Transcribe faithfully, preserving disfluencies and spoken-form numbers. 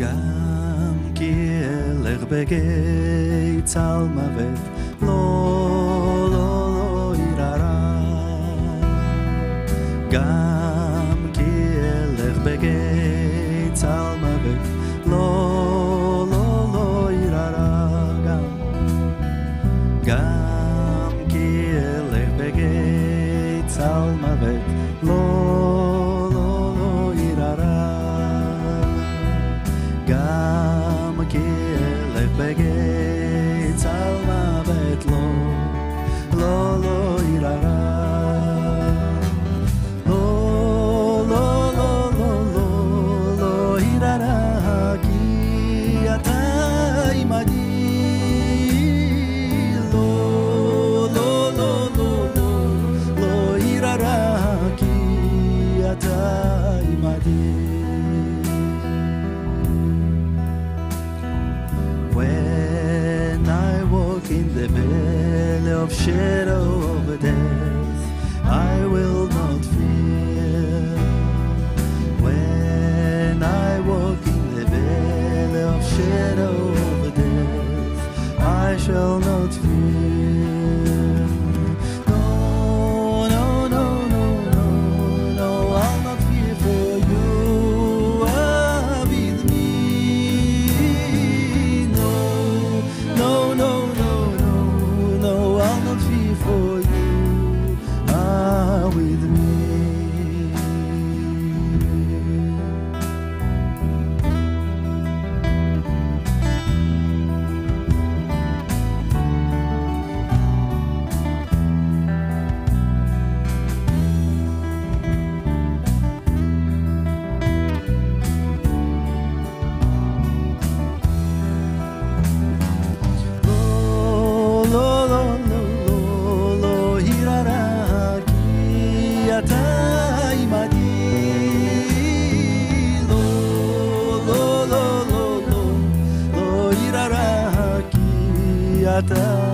Gam Kielech begeit al mavet lo lo lo irara. Gam Kielech begeit al mavet lo lo lo irara. Gam Kielech begeit al mavet lo lo lo irara. Gam Kielech begeit al mavet lo lo lo irara. Lo lo lo lo lo lo irara ki ata imadi. Lo lo lo lo lo lo irara ki ata imadi. When I walk in the valley of shadow of death, I will not fear. When I walk in the valley of shadow of death, I shall not fear. No, no, no, no, no, no, I'll not fear, for you are with me. No, no, no, no, no, no, I'll not fear, for you are with me. Lo, lo, lo, lo, lo, irara ki ata imadi. Lo, lo, lo, lo, lo, lo, irara ki ata